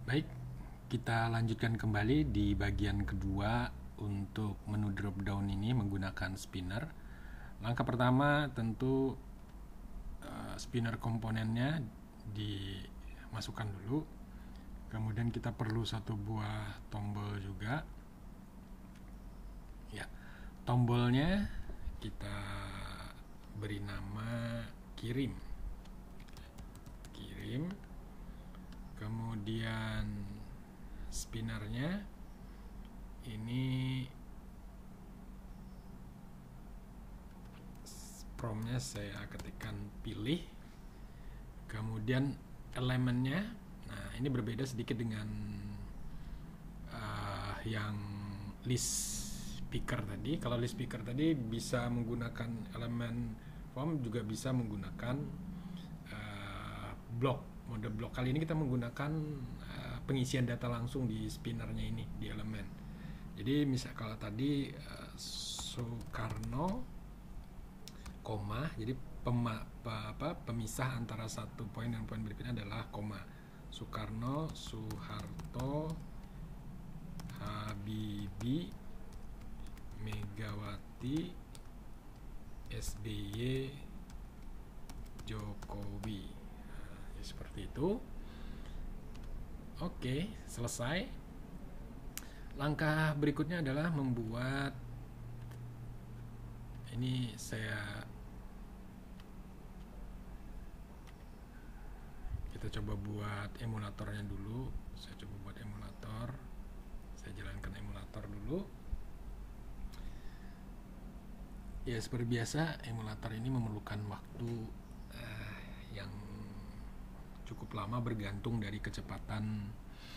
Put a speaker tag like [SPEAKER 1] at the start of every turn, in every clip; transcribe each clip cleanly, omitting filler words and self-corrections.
[SPEAKER 1] Baik, kita lanjutkan kembali di bagian kedua untuk menu drop down ini menggunakan spinner. Langkah pertama tentu spinner komponennya dimasukkan dulu. Kemudian kita perlu satu buah tombol juga. Ya, tombolnya kita beri nama kirim. Kemudian spinnernya ini promptnya saya ketikkan pilih. Kemudian elemennya, nah ini berbeda sedikit dengan yang list speaker tadi. Kalau list speaker tadi bisa menggunakan elemen form, juga bisa menggunakan mode blok. Kali ini kita menggunakan pengisian data langsung di spinnernya ini, di elemen. Jadi misal kalau tadi Soekarno, koma, jadi pemisah antara satu poin dan poin berikutnya adalah koma. Soekarno, Soeharto, Habibie, Megawati, SBY, Jokowi. Seperti itu. Oke, selesai. Langkah berikutnya adalah membuat, ini kita coba buat emulatornya dulu. Saya coba buat emulator. Saya jalankan emulator dulu. Ya, seperti biasa emulator ini memerlukan waktu yang cukup lama, bergantung dari kecepatan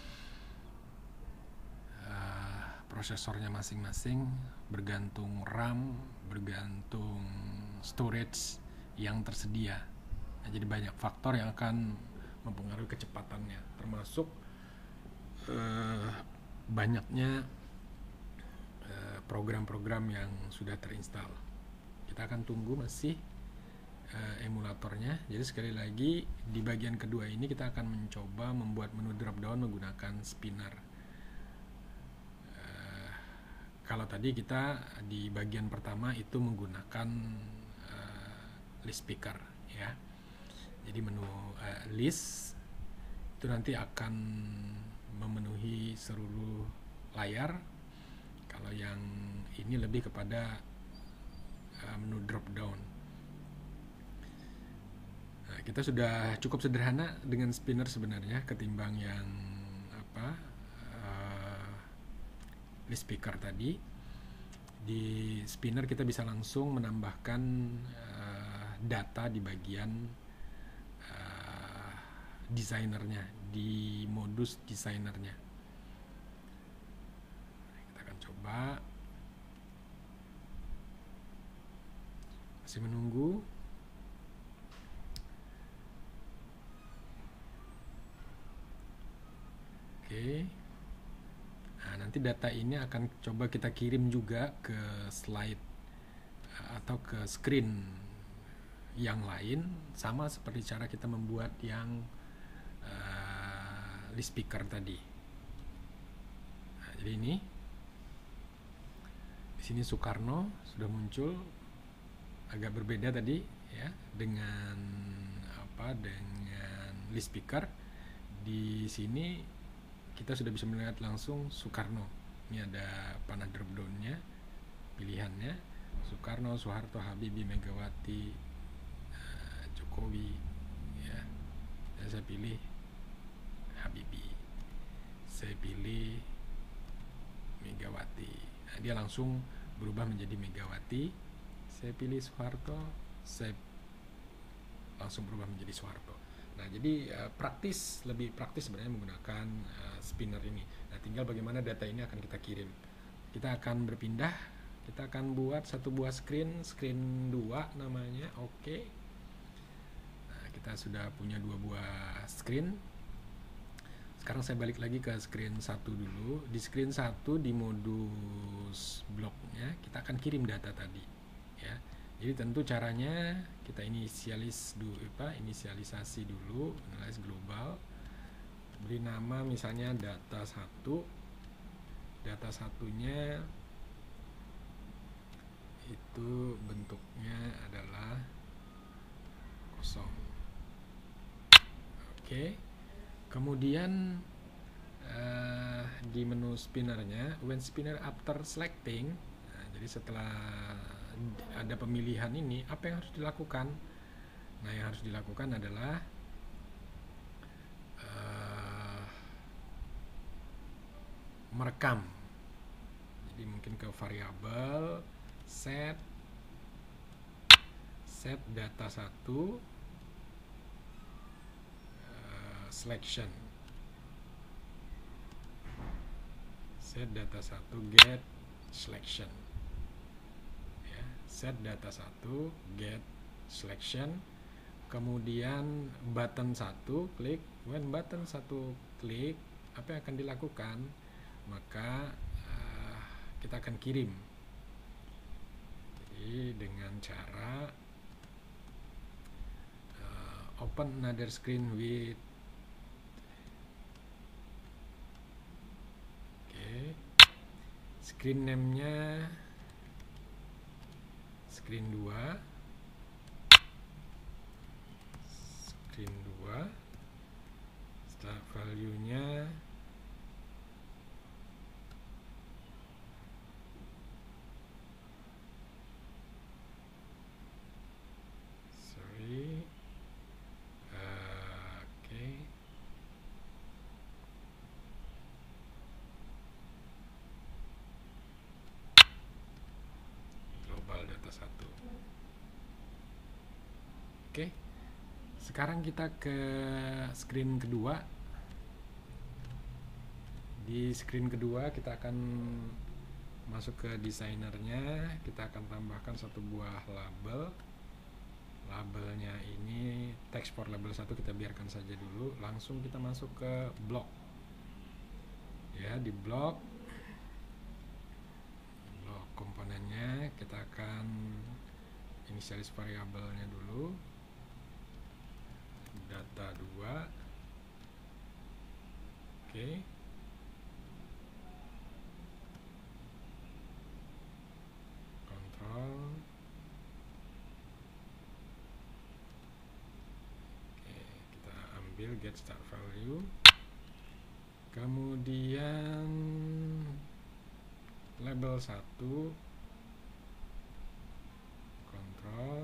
[SPEAKER 1] prosesornya masing-masing, bergantung RAM, bergantung storage yang tersedia. Nah, jadi banyak faktor yang akan mempengaruhi kecepatannya, termasuk banyaknya program-program yang sudah terinstall. Kita akan tunggu masih emulatornya. Jadi sekali lagi di bagian kedua ini kita akan mencoba membuat menu drop down menggunakan spinner. Kalau tadi kita di bagian pertama itu menggunakan list speaker, ya. Jadi menu list itu nanti akan memenuhi seluruh layar. Kalau yang ini lebih kepada menu drop down. Kita sudah cukup sederhana dengan spinner sebenarnya ketimbang yang list speaker tadi. Di spinner kita bisa langsung menambahkan data di bagian desainernya, di modus desainernya. Kita akan coba. Masih menunggu. Oke. Nah, nanti data ini akan coba kita kirim juga ke slide atau ke screen yang lain, sama seperti cara kita membuat yang list speaker tadi. Nah, jadi ini di sini Soekarno sudah muncul, agak berbeda tadi ya dengan dengan list speaker. Di sini kita sudah bisa melihat langsung Soekarno. Ini ada panah drop down-nya, pilihannya Soekarno, Soeharto, Habibie, Megawati, Jokowi, ya. Saya pilih Habibie, saya pilih Megawati. Nah, dia langsung berubah menjadi Megawati. Saya pilih Soeharto, saya langsung berubah menjadi Soeharto. Nah, jadi lebih praktis sebenarnya menggunakan spinner ini. Nah, tinggal bagaimana data ini akan kita kirim. Kita akan berpindah, kita akan buat satu buah screen 2 namanya. Oke. Nah, kita sudah punya 2 buah screen. Sekarang saya balik lagi ke screen 1 dulu. Di screen 1 di modus bloknya kita akan kirim data tadi, ya. Jadi tentu caranya kita inisialisasi dulu, analyze global beri nama misalnya data 1. Data satunya itu bentuknya adalah kosong. Oke. Kemudian di menu spinnernya, when spinner after selecting, jadi setelah ada pemilihan ini, apa yang harus dilakukan? Nah, yang harus dilakukan adalah merekam. Jadi mungkin ke variabel set data 1 selection, set data 1 get selection, ya, set data 1 get selection. Kemudian button 1 klik, when button 1 klik, apa yang akan dilakukan? Maka kita akan kirim. Jadi dengan cara open another screen with screen name-nya screen 2, start value-nya global data 1. Oke. Sekarang kita ke screen kedua. Di screen kedua kita akan masuk ke desainernya. Kita akan tambahkan satu buah label. Labelnya ini text for label 1 kita biarkan saja dulu. Langsung kita masuk ke blok. Ya, di blok komponennya kita akan inisialis variabelnya dulu. Data 2. Oke. Kontrol. Oke, kita ambil get start value. Kemudian label 1 kontrol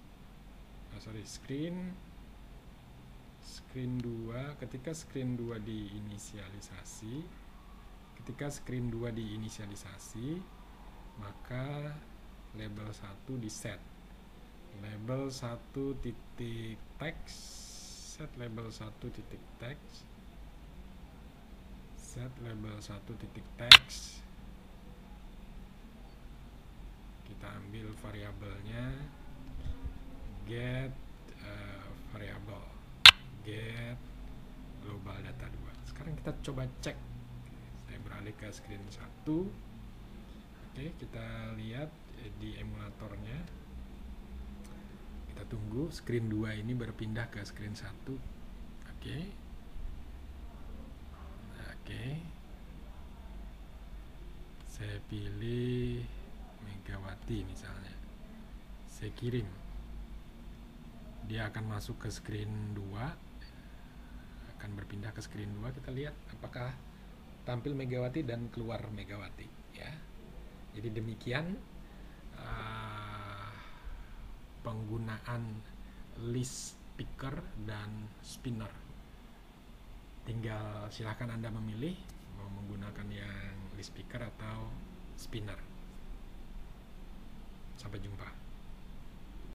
[SPEAKER 1] screen 2. Ketika screen 2 diinisialisasi, maka label 1 di set. Label 1 titik text, set label 1 titik text, set label 1 titik text. Kita ambil variabelnya get variabel get global data 2. Sekarang kita coba cek. Saya beralih ke screen 1. Oke, kita lihat di emulatornya. Kita tunggu screen 2 ini berpindah ke screen 1. Oke. Saya pilih Megawati misalnya. Saya kirim. Dia akan masuk ke screen 2, akan berpindah ke screen 2. Kita lihat apakah tampil Megawati dan keluar Megawati, ya. Jadi demikian penggunaan list picker dan spinner. Tinggal silahkan Anda memilih mau menggunakan yang list picker atau spinner. Sampai jumpa.